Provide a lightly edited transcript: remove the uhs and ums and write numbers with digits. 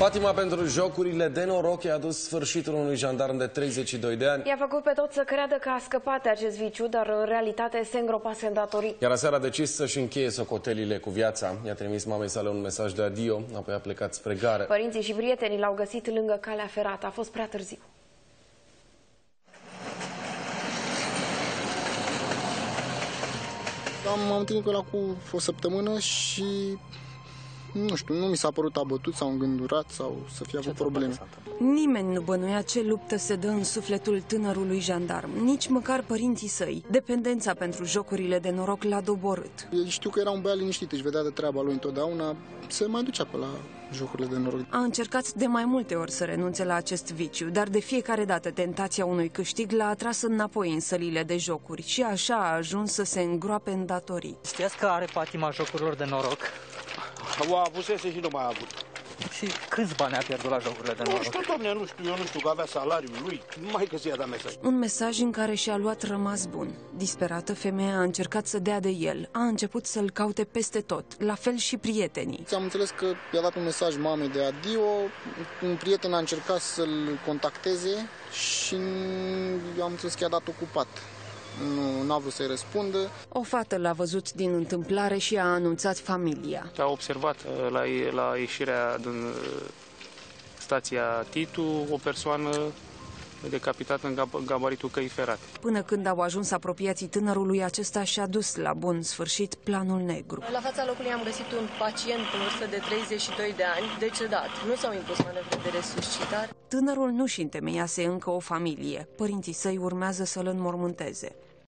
Patima pentru jocurile de noroc i-a adus sfârșitul unui jandarm de 32 de ani. I-a făcut pe toți să creadă că a scăpat de acest viciu, dar în realitate se îngropase în datorii. Iar aseară a decis să-și încheie socotelile cu viața. I-a trimis mamei sale un mesaj de adio, apoi a plecat spre gară. Părinții și prietenii l-au găsit lângă calea ferată. A fost prea târziu. M-am întâlnit cu ăla cu o săptămână și nu știu, nu mi s-a părut abătut sau îngândurat sau să fie avut probleme. Nimeni nu bănuia ce luptă se dă în sufletul tânărului jandarm, nici măcar părinții săi. Dependența pentru jocurile de noroc l-a doborât. Știu că era un băiat liniștit, își vedea de treaba lui întotdeauna, se mai ducea pe la jocurile de noroc. A încercat de mai multe ori să renunțe la acest viciu, dar de fiecare dată tentația unui câștig l-a atras înapoi în sălile de jocuri și așa a ajuns să se îngroape în datorii. Știați că are patima jocurilor de noroc? O avusese și nu mai a avut. Și câți bani a pierdut la jocurile de noroc? Nu știu, domne, eu nu știu că avea salariul lui, numai că ți-a dat mesaj. Un mesaj în care și-a luat rămas bun. Disperată, femeia a încercat să dea de el. A început să-l caute peste tot, la fel și prietenii. Am înțeles că i-a dat un mesaj mamei de adio, un prieten a încercat să-l contacteze și am înțeles că i-a dat ocupat. Nu a vrut să-i răspundă. O fată l-a văzut din întâmplare și a anunțat familia. A observat la ieșirea din stația Titu o persoană decapitată în gabaritul căii ferate. Până când au ajuns apropiații tânărului, acesta și-a dus la bun sfârșit planul negru. La fața locului am găsit un pacient în vârstă de 32 de ani, decedat. Nu s-au impus manevre de resuscitare. Tânărul nu-și întemeiase încă o familie. Părinții săi urmează să-l înmormânteze.